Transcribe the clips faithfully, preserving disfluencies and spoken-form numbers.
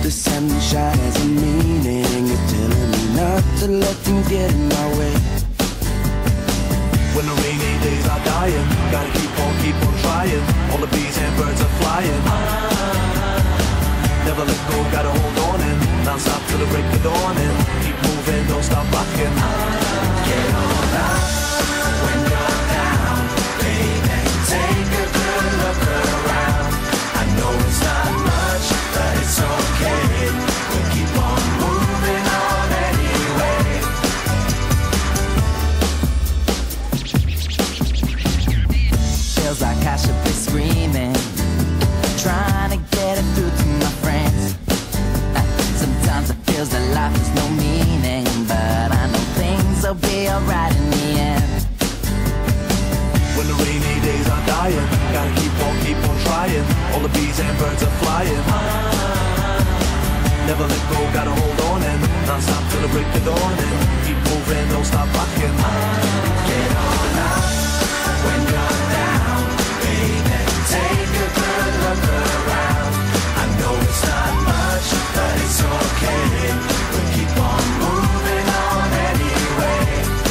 The sunshine has a meaning. It's telling me not to let them get in my way. When the rainy days are dying, gotta keep on, keep on trying. All the bees and birds are flying. Never let go, gotta hold on in. Non-stop till the break of dawn and keep moving, don't stop rocking. Get on up when you're down, baby. Take a good look around. I know it's not much, but it's okay. We'll keep on moving on anyway. Feels like I should be screaming, trying to get it through to my friends. Sometimes it feels that life has no meaning, but I know things will be alright in the end. When the rainy days are dying, gotta keep on, keep on trying. All the bees and birds are flying. Never let go, gotta hold on and non-stop till the break of dawn and keep moving, don't stop rocking. Get on up when you're down, baby. Take a good look around. I know it's not much, but it's okay. We'll keep on moving on anyway.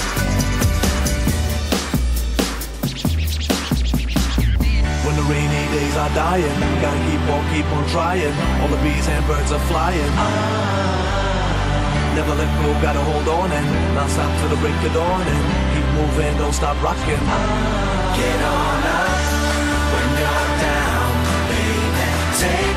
When the rainy days are dying, gotta keep on, keep on trying. All the bees and birds are flying. Never let go, gotta hold on and non-stop till the break of dawn and keep moving, don't stop rocking. Get on up when you're down, baby. Take